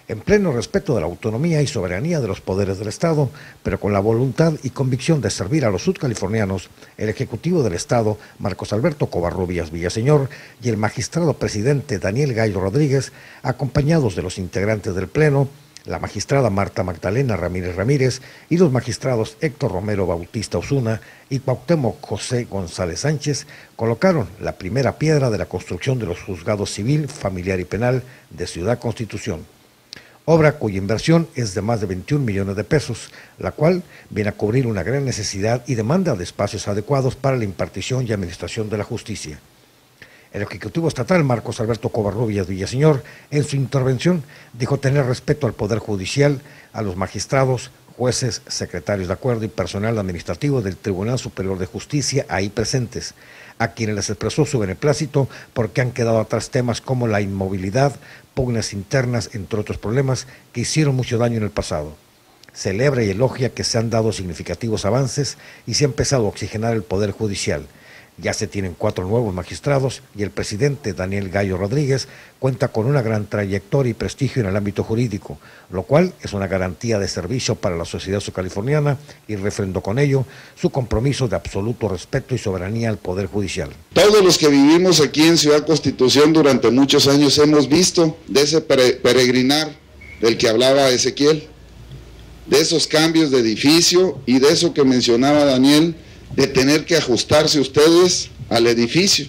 en pleno respeto de la autonomía y soberanía de los poderes del Estado, pero con la voluntad y convicción de servir a los sudcalifornianos, el Ejecutivo del Estado, Marcos Alberto Covarrubias Villaseñor, y el magistrado presidente Daniel Gallo Rodríguez, acompañados de los integrantes del Pleno, la magistrada Marta Magdalena Ramírez Ramírez y los magistrados Héctor Romero Bautista Osuna y Cuauhtémoc José González Sánchez, colocaron la primera piedra de la construcción de los juzgados civil, familiar y penal de Ciudad Constitución, obra cuya inversión es de más de 21 millones de pesos, la cual viene a cubrir una gran necesidad y demanda de espacios adecuados para la impartición y administración de la justicia. El Ejecutivo Estatal, Marcos Alberto Covarrubias Villaseñor, en su intervención dijo tener respeto al Poder Judicial, a los magistrados, jueces, secretarios de acuerdo y personal administrativo del Tribunal Superior de Justicia ahí presentes, a quienes les expresó su beneplácito porque han quedado atrás temas como la inmovilidad, pugnas internas, entre otros problemas que hicieron mucho daño en el pasado. Celebra y elogia que se han dado significativos avances y se ha empezado a oxigenar el Poder Judicial. Ya se tienen 4 nuevos magistrados y el presidente Daniel Gallo Rodríguez cuenta con una gran trayectoria y prestigio en el ámbito jurídico, lo cual es una garantía de servicio para la sociedad subcaliforniana y refrendó con ello su compromiso de absoluto respeto y soberanía al Poder Judicial. Todos los que vivimos aquí en Ciudad Constitución durante muchos años hemos visto de ese peregrinar del que hablaba Ezequiel, de esos cambios de edificio y de eso que mencionaba Daniel, de tener que ajustarse ustedes al edificio,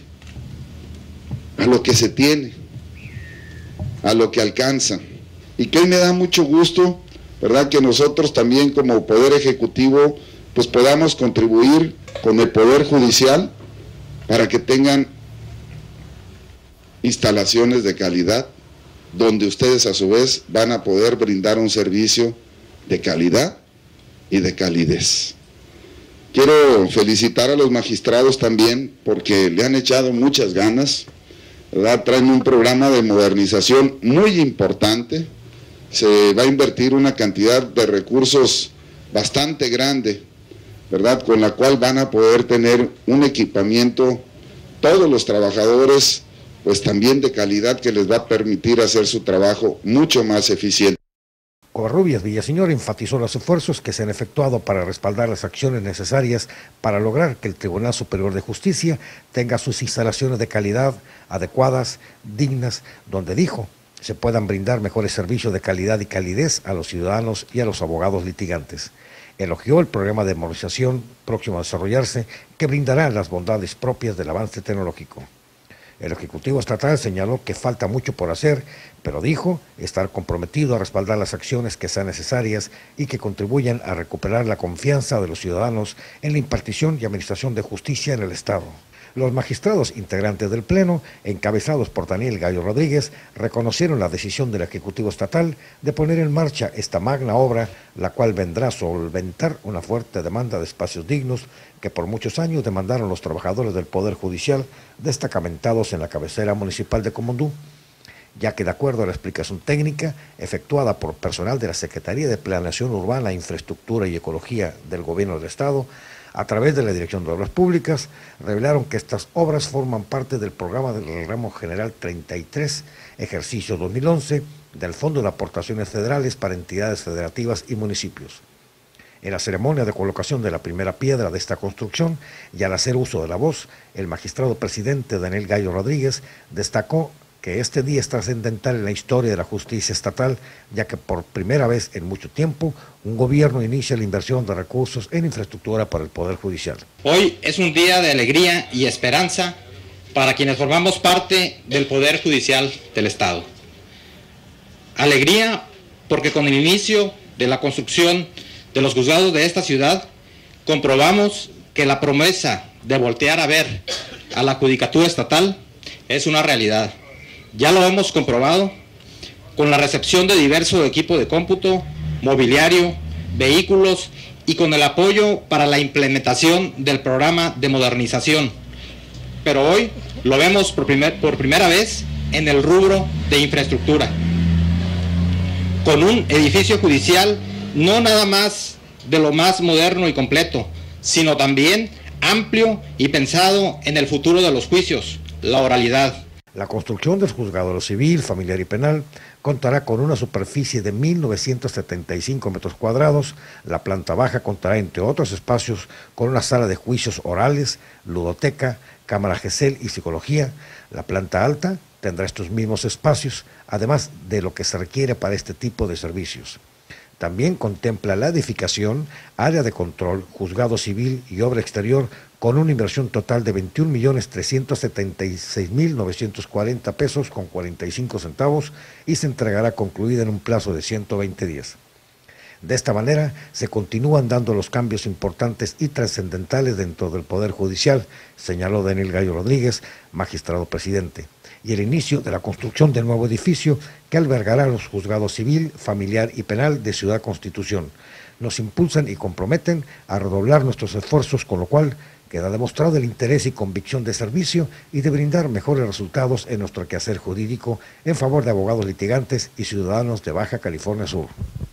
a lo que se tiene, a lo que alcanza. Y que hoy me da mucho gusto, ¿verdad?, que nosotros también como Poder Ejecutivo pues podamos contribuir con el Poder Judicial para que tengan instalaciones de calidad, donde ustedes a su vez van a poder brindar un servicio de calidad y de calidez. Quiero felicitar a los magistrados también porque le han echado muchas ganas, ¿verdad? Traen un programa de modernización muy importante, se va a invertir una cantidad de recursos bastante grande, ¿verdad?, con la cual van a poder tener un equipamiento, todos los trabajadores, pues también de calidad, que les va a permitir hacer su trabajo mucho más eficiente. Covarrubias Villaseñor enfatizó los esfuerzos que se han efectuado para respaldar las acciones necesarias para lograr que el Tribunal Superior de Justicia tenga sus instalaciones de calidad, adecuadas, dignas, donde dijo se puedan brindar mejores servicios de calidad y calidez a los ciudadanos y a los abogados litigantes. Elogió el programa de modernización próximo a desarrollarse, que brindará las bondades propias del avance tecnológico. El Ejecutivo Estatal señaló que falta mucho por hacer, pero dijo estar comprometido a respaldar las acciones que sean necesarias y que contribuyan a recuperar la confianza de los ciudadanos en la impartición y administración de justicia en el Estado. Los magistrados integrantes del Pleno, encabezados por Daniel Gallo Rodríguez, reconocieron la decisión del Ejecutivo Estatal de poner en marcha esta magna obra, la cual vendrá a solventar una fuerte demanda de espacios dignos que por muchos años demandaron los trabajadores del Poder Judicial destacamentados en la cabecera municipal de Comondú, ya que de acuerdo a la explicación técnica efectuada por personal de la Secretaría de Planeación Urbana, Infraestructura y Ecología del Gobierno del Estado, a través de la Dirección de Obras Públicas, revelaron que estas obras forman parte del programa del Ramo General 33, ejercicio 2011, del Fondo de Aportaciones Federales para entidades federativas y municipios. En la ceremonia de colocación de la primera piedra de esta construcción y al hacer uso de la voz, el magistrado presidente Daniel Gallo Rodríguez destacó que este día es trascendental en la historia de la justicia estatal, ya que por primera vez en mucho tiempo un gobierno inicia la inversión de recursos en infraestructura para el Poder Judicial. Hoy es un día de alegría y esperanza para quienes formamos parte del Poder Judicial del Estado. Alegría porque con el inicio de la construcción de los juzgados de esta ciudad comprobamos que la promesa de voltear a ver a la judicatura estatal es una realidad. Ya lo hemos comprobado con la recepción de diverso equipo de cómputo, mobiliario, vehículos y con el apoyo para la implementación del programa de modernización. Pero hoy lo vemos por primera vez en el rubro de infraestructura, con un edificio judicial no nada más de lo más moderno y completo, sino también amplio y pensado en el futuro de los juicios, la oralidad. La construcción del juzgado civil, familiar y penal contará con una superficie de 1.975 metros cuadrados. La planta baja contará, entre otros espacios, con una sala de juicios orales, ludoteca, cámara GESEL y psicología. La planta alta tendrá estos mismos espacios, además de lo que se requiere para este tipo de servicios. También contempla la edificación, área de control, juzgado civil y obra exterior con una inversión total de 21.376.940 pesos con 45 centavos y se entregará concluida en un plazo de 120 días. De esta manera, se continúan dando los cambios importantes y trascendentales dentro del Poder Judicial, señaló Daniel Gallo Rodríguez, magistrado presidente, y el inicio de la construcción del nuevo edificio que albergará los juzgados civil, familiar y penal de Ciudad Constitución. Nos impulsan y comprometen a redoblar nuestros esfuerzos, con lo cual queda demostrado el interés y convicción de servicio y de brindar mejores resultados en nuestro quehacer jurídico en favor de abogados litigantes y ciudadanos de Baja California Sur.